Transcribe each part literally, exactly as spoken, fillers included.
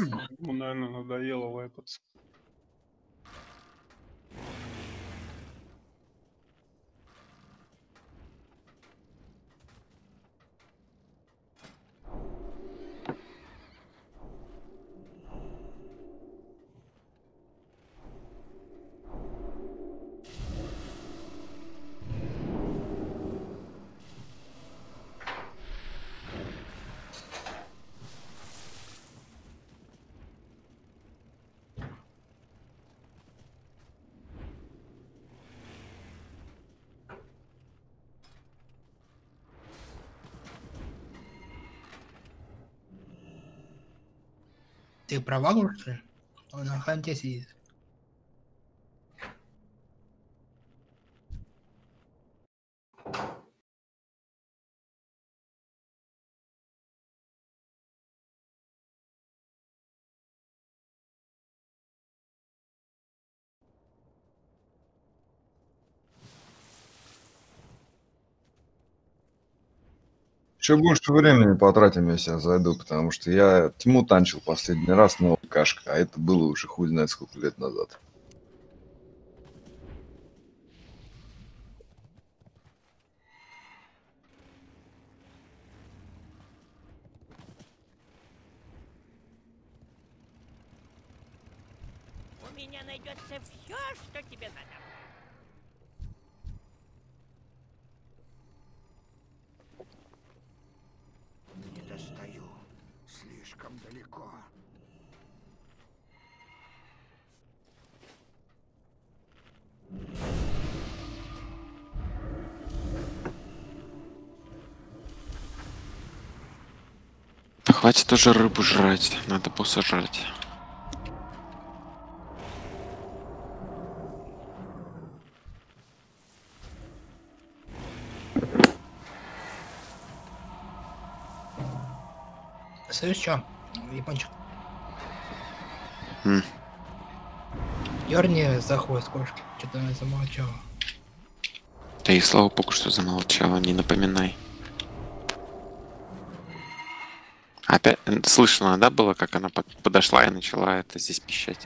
Ему, наверное, надоело вайпаться. Ты провал, что ли? Он на ханте сидит. Еще больше времени потратим, если я зайду, потому что я тьму танчил последний раз на ОКшка, а это было уже хуй знает сколько лет назад. У меня найдется все, что тебе надо. Не достаю. Слишком далеко. Да хватит уже рыбу жрать, надо босса жрать. Слышь, чё, япончик? М. Дёрни за хвост кошки. Что-то она замолчала. Да и слава богу, что замолчала, не напоминай. Опять слышно, да, было, как она подошла и начала это здесь пищать.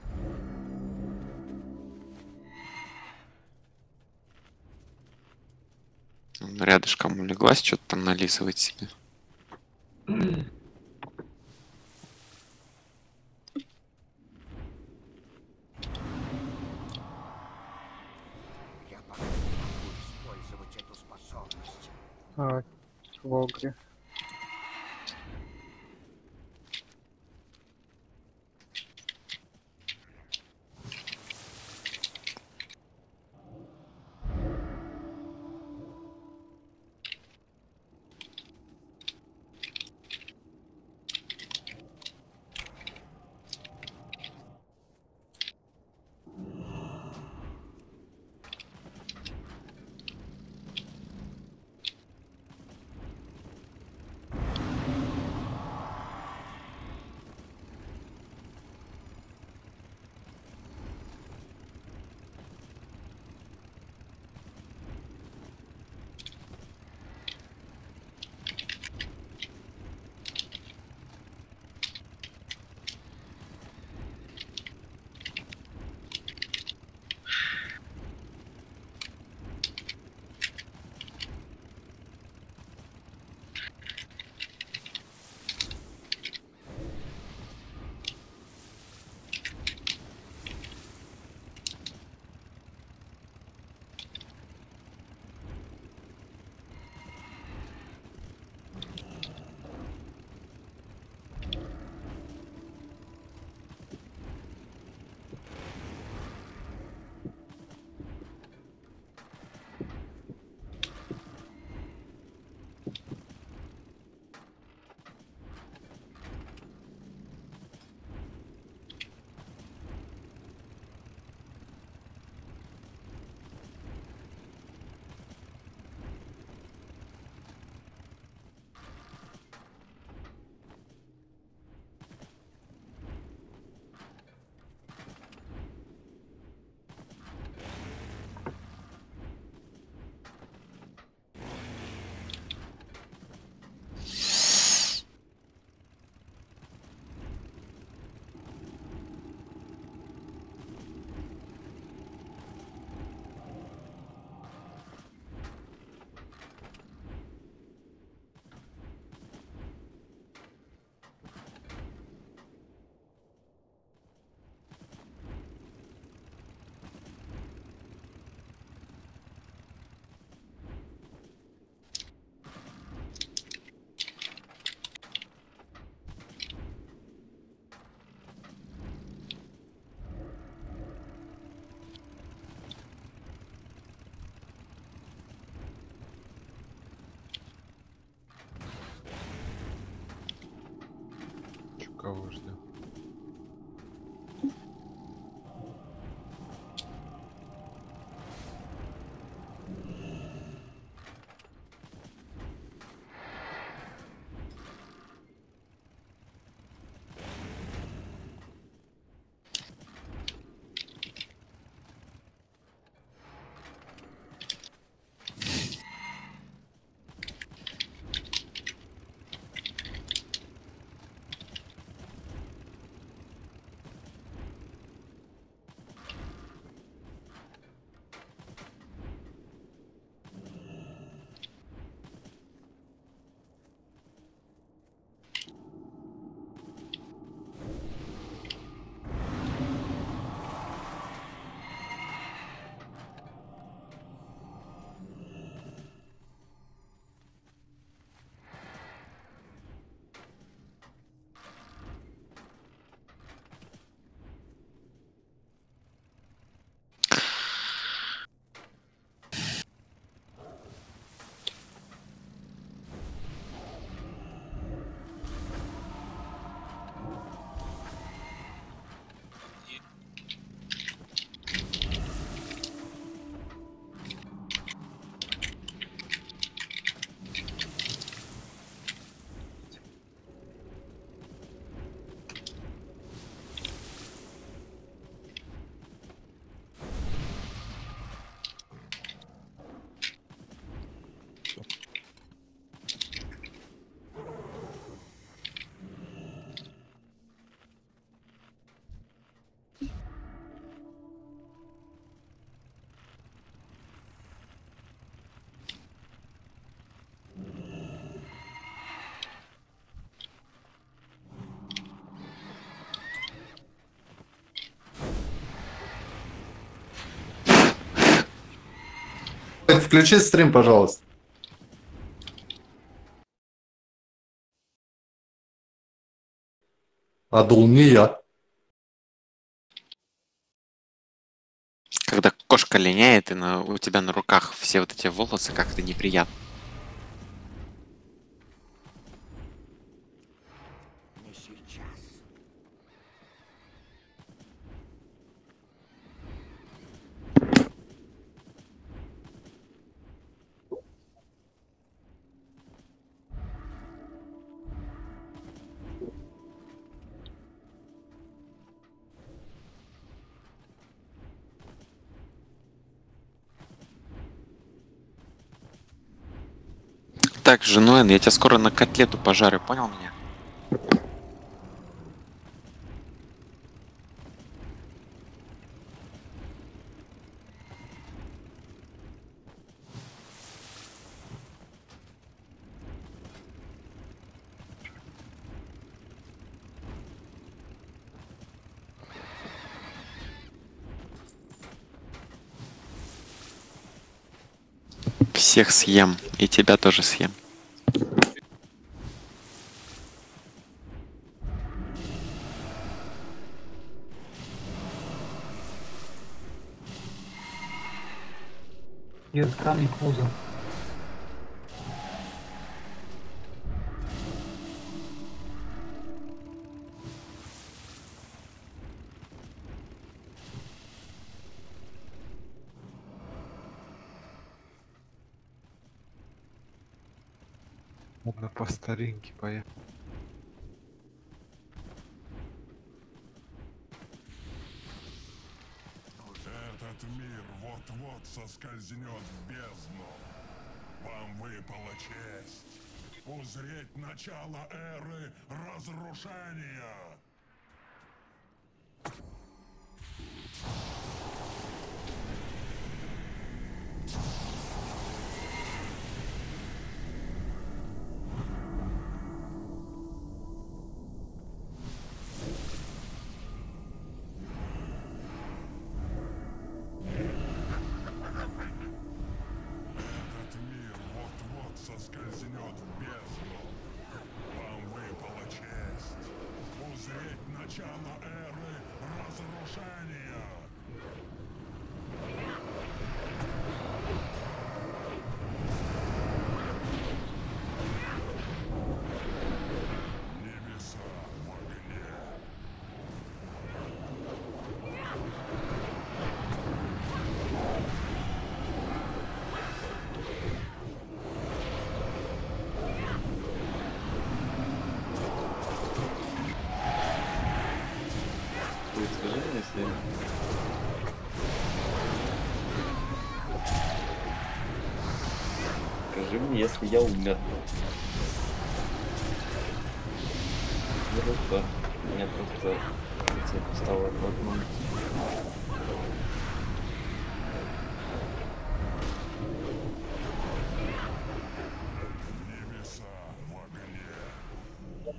Рядышком улеглась, что-то там нализывать себе. Я пока не могу использовать эту способность. А, в огре. Кого ждем? Включи стрим, пожалуйста. Адул не я. Когда кошка линяет, и на, у тебя на руках все вот эти волосы, как-то неприятно. Не сейчас. Так, Женуэн, я тебя скоро на котлету пожарю, понял меня? Всех съем, и тебя тоже съем. Есть камень кузов. Можно по старинке поехать. Этот мир вот-вот соскользнет в бездну. Вам выпала честь узреть начало эры разрушения. Этот мир вот-вот соскользнет в бездну. Вам выпала честь узреть начало эры разрушения. Небеса в огне. все. Скажи мне, если я умер. Группа. Меня просто стало одно. Небеса в огне.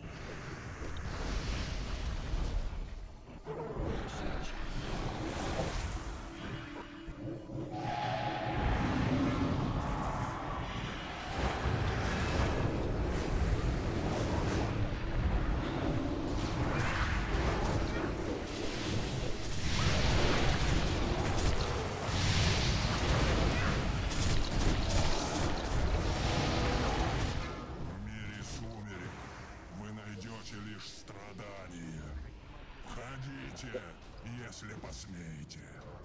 В мире сумерек вы найдете лишь страдания. Входите, если посмеете.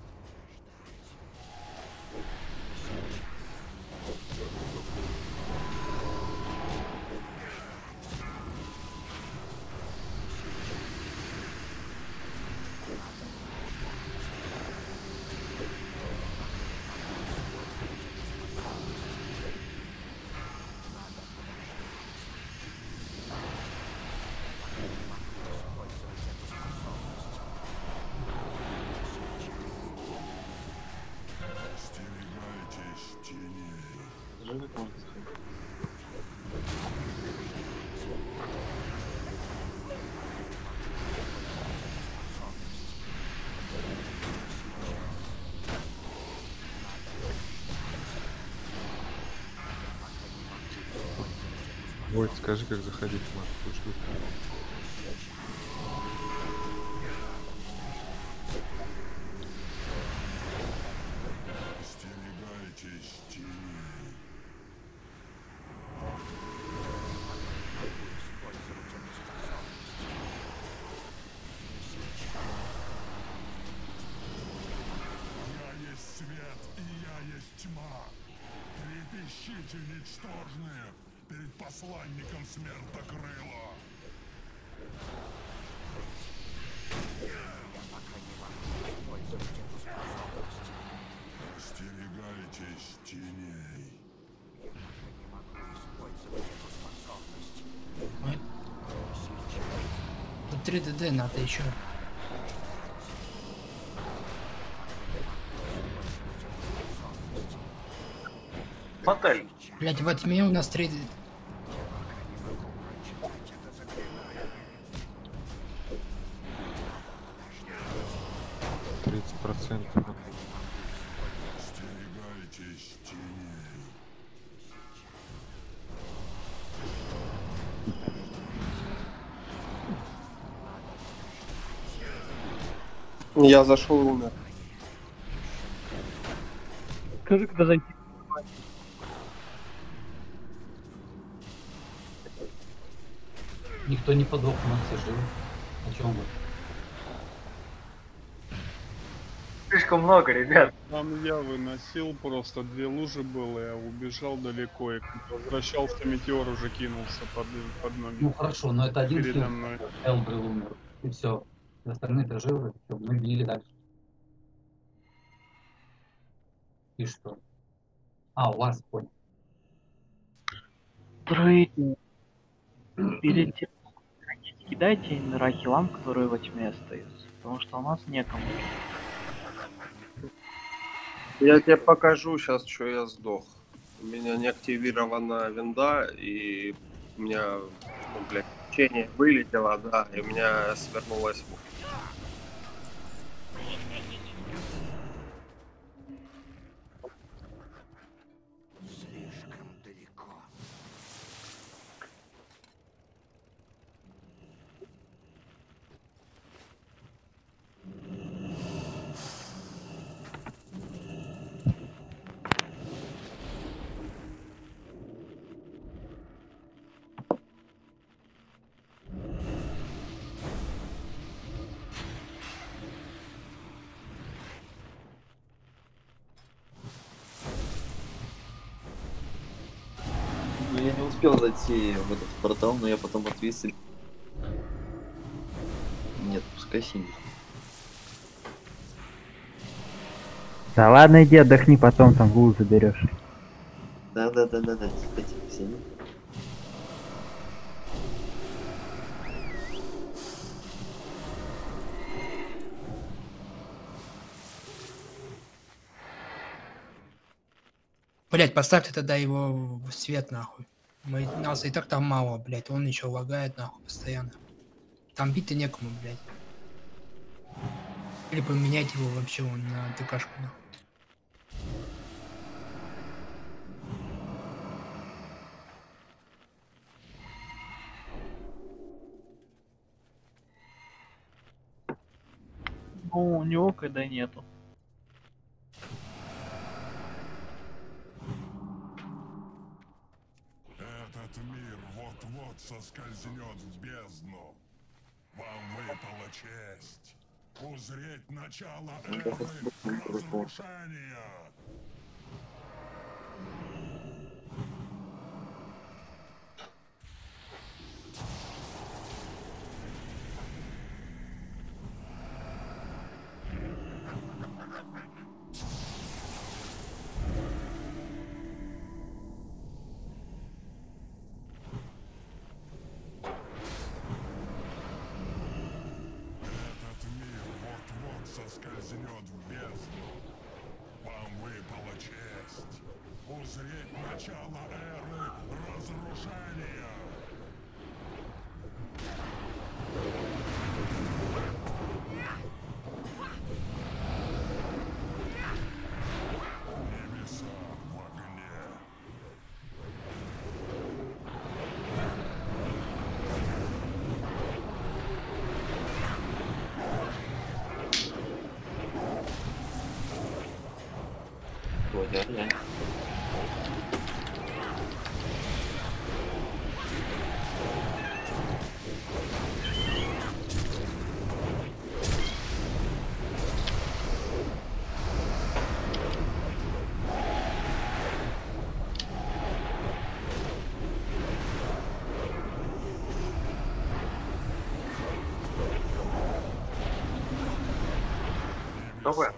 Остерегайтесь теней. Скажи, как можно сказать. Войт, скажи, как заходить в нашу штуку. Остерегайтесь теней. Я есть свет, и я есть тьма. Трепещите, ничтожные, перед посланником смертокрыла. Остерегайтесь теней. Ой. Тут три дэ дэ надо еще. Модель. Блять, во тьме у нас три дэ. тридцать процентов. Остерегайтесь теней. Я зашел и умер. Скажи, когда зайти. Никто не подох, у нас все живы. О чем вы? Слишком много, ребят. Там я выносил, просто две лужи было, я убежал далеко, и как возвращался, метеор уже кинулся под, под ноги. Ну хорошо, но это один Передо хил. мной. Элбрил умер. И все. Остальные-то живы. Всё, мы били дальше. И что? А, у вас понял. Трейд. Перед тем, как кидайте на хилам, которые во тьме остаются. Потому что у нас некому. Я тебе покажу сейчас, что я сдох. У меня не активирована винда, и у меня, ну, блядь, течение вылетело, да, и у меня свернулась. Слишком далеко. Ну, я не успел зайти в этот портал, но я потом отвис и... Нет, пускай синий. Да ладно, иди отдохни, потом там гул заберешь. Да, да, да, да, да, тихо, тихо, сиди. Блять, поставьте тогда его в свет, нахуй. Мы, нас и так там мало, блять, он еще лагает, нахуй, постоянно. Там бить-то некому, блять. Или поменять его вообще он на ТКшку, нахуй. Ну, у него когда нету. Этот мир вот-вот соскользнет в бездну. Вам выпала честь узреть начало эры разрушения. Соскользнет в бездну. Вам выпала честь узреть начало эры разрушения. Небеса в огне. Вот, я, я. Давай.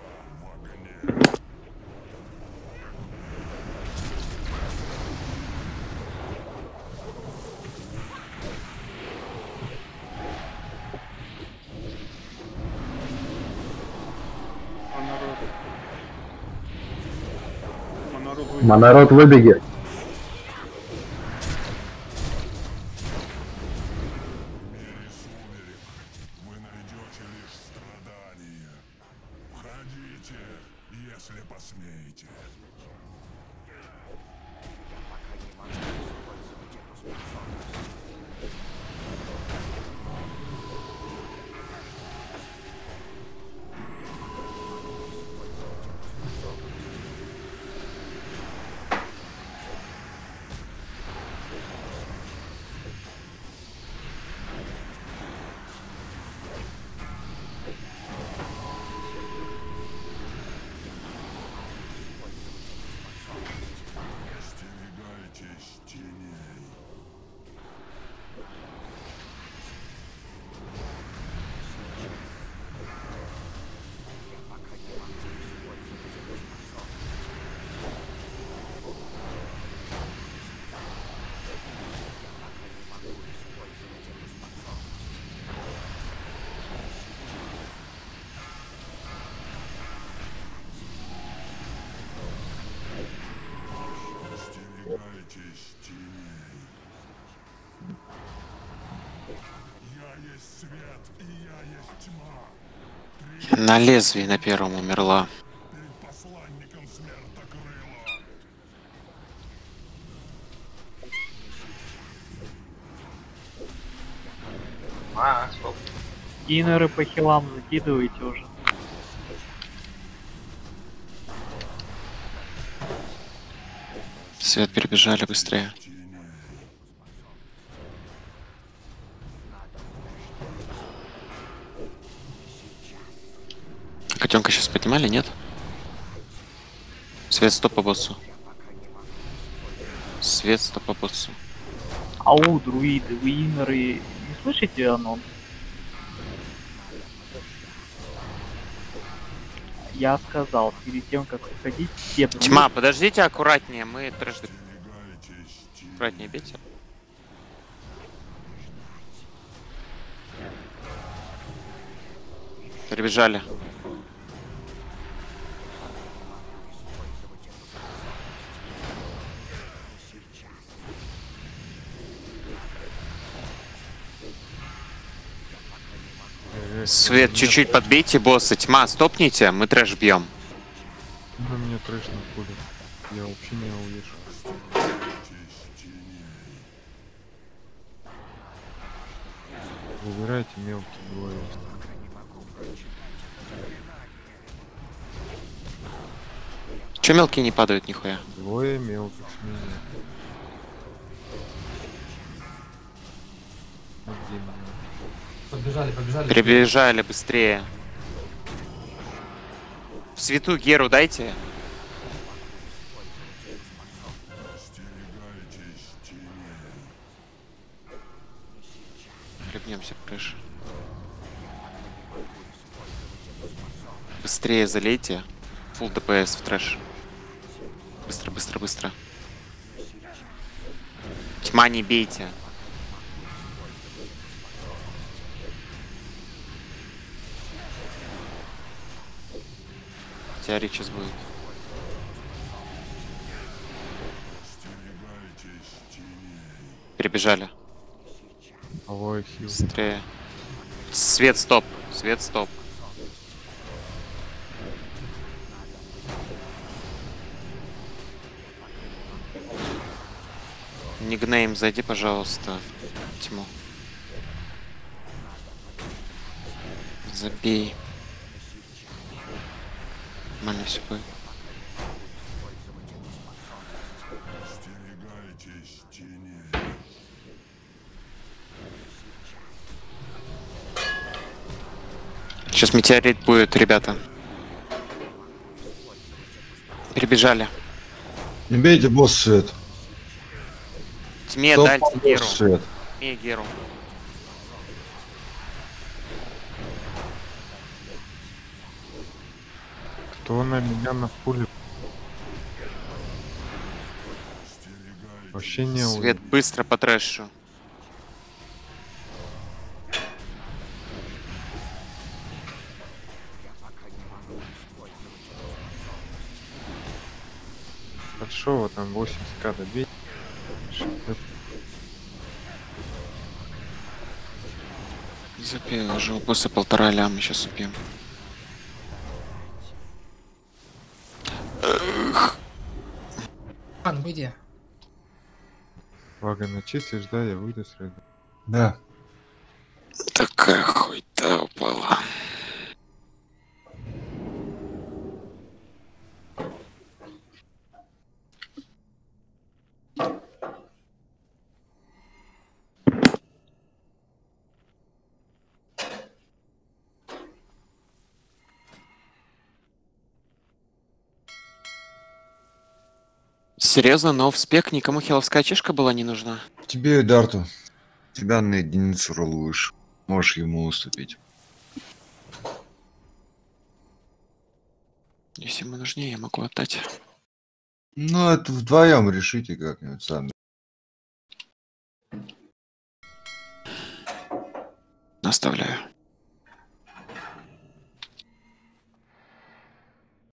Монород выбеги. Вы найдете лишь страдания. Входите, если посмеете. Остерегайтесь теней. Остерегайтесь теней. Я есть свет, и я есть тьма. На лезвии на первом умерла. Перед посланником смертокрыла. А, стоп. Инеры по хилам закидывайте уже. Свет перебежали быстрее. Котенка сейчас поднимали, нет? Свет, стоп по боссу. Свет, стоп по боссу. Ау, друиды, вы инеры, не слышите анонс? Я сказал, перед тем, как выходить, все... Тьма, подождите аккуратнее, мы трэш... Аккуратнее бейте. Перебежали. Свет, чуть-чуть подбейте босса. Тьма, стопните, мы трэш бьем. На меня трэш находит. Я вообще не увижу. Выбирайте мелкий двое. Че мелкие не падают нихуя? Двое мелких с меня. Ну, где меня? Побежали, побежали. Перебежали быстрее. В свету Геру дайте. Хлебнемся крыш. Быстрее залейте. Фулл ДПС в трэш. Быстро, быстро, быстро. Тьма, не бейте. Теория сейчас будет. Перебежали. Ой, хил. Быстрее. Свет, стоп. Свет, стоп. Нигнейм, зайди, пожалуйста, в тьму. Забей. Нормально все будет. Сейчас метеорит будет, ребята. Перебежали. Не бейте босс свет. Тьме Стоп, дальше босс Геру. свет. Тьме Геру. Кто на меня на пуле? Вообще не Свет, увидел. быстро по трэшу. Большого там восемьдесят ка добей. Запей уже после полтора ляма сейчас убьем. Ан, выйди. Вага, начистишь, да, я выйду сразу. Да. Такая хуйта упала. Серьезно, но в спек никому хиловская чешка была не нужна. Тебе и Дарту. Тебя на единицу ролл выше. Можешь ему уступить. Если ему нужнее, я могу отдать. Ну, это вдвоем решите как-нибудь сами. Оставляю.